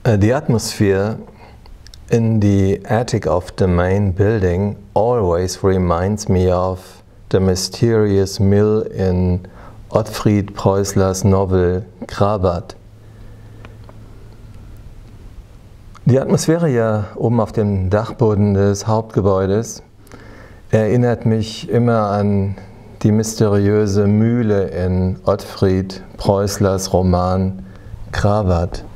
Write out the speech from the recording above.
The atmosphere in the attic of the main building always reminds me of the mysterious mill in Ottfried Preußler's novel Krabat. Die Atmosphäre hier oben auf dem Dachboden des Hauptgebäudes erinnert mich immer an die mysteriöse Mühle in Ottfried Preußlers Roman Krabat.